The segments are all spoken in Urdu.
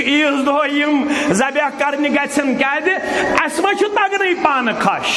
عیز دۄہ یِم ذبح کرنہِ گژھن کیازِ اَسہِ ما چھُ تگنٕے پانہٕ کھش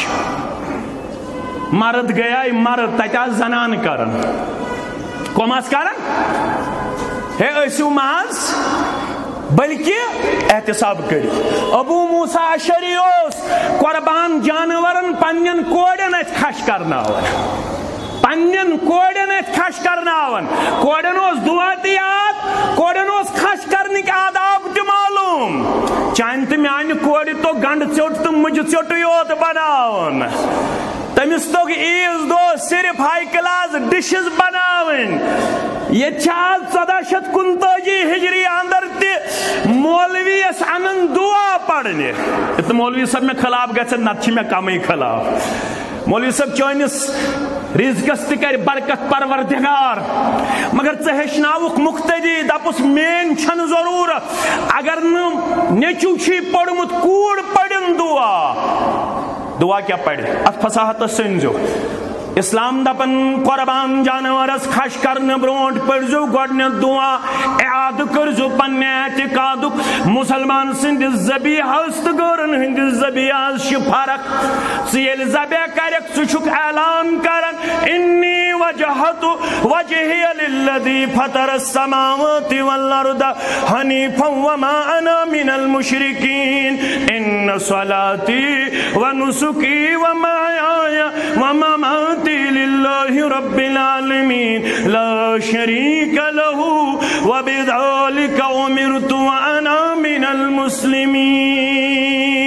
مرد گٔیے مرد تتہِ آسہٕ زنان کران کۄم آسہٕ کران ہے ٲسِو ماز بلکہ احتساب کٔرِو ابو موسیٰ اشعری اوس قربان جانورن پننٮ۪ن کورٮ۪ن اتھِ کھش کرناوان پننٮ۪ن کورٮ۪ن اتھِ کھش کرناوان کورٮ۪ن اوس دُعا تہِ یاد کورٮ۪ن اوس کھش کرنٕکۍ آداب تہِ معلوٗم چانہِ تہٕ میانہِ کورِ تو گنڈٕ ژیوٚٹ تہٕ مُجہِ ژیوٚٹٕے یوت بناوُن تٔمِس توٚگ عیٖذ دۄہ صرف ہاے کلاس ڈشز بناوٕنۍ ییٚتہِ چھِ آز 1439 ہجری اندر تہِ مولوی یس انن دعا پرنہِ تہٕ مولوی صٲب مےٚ خلاف گژھن نتہٕ چھِ مےٚ کمٕے خلاف مولوی صٲب چٲنِس رزقس تہِ کرِ برکت پروردگار مگر ژٕ ہیٚچھناوُکھ مُختٔدی دپُس میٲنۍ چھنہٕ ضروٗرت اگر نہٕ نیٚچوٗ چھُے پوٚرمُت کوٗر پٔرِن دعا کیٛاہ پرِ اتھ فصاحتس سٔنزِو اسلام دپن قربان جانورس کھش کرنے برونٹ پڑزو گۄڈنیٚتھ دعا اعادٕ کٔرزو پننہِ اعتقادُک مسلمان سٕنٛدِس ذبیحس تہٕ غٲرن ہٕنٛدِس ذبیحس چھِ فرق ژٕ ییٚلہِ ذبح کرکھ ژٕ چھُکھ اعلان کران انی وجہت وجہی للذی فطر السماوات والارض حنیفا وما انا من المشرکین ان صلاتی ونسکی ومحیای ومماتی للہ رب العالمین لا شریک لہ وبذلک امرت وانا من المسلمین